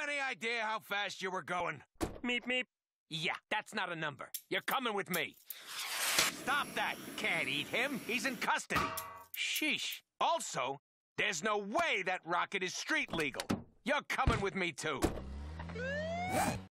any idea how fast you were going? Meep, meep. Yeah, that's not a number. You're coming with me. Stop that! Can't eat him. He's in custody. Sheesh. Also, there's no way that rocket is street legal. You're coming with me, too.